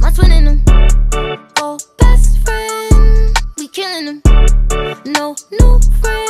my twin in them. Oh, best friend, we killing them. No new friend.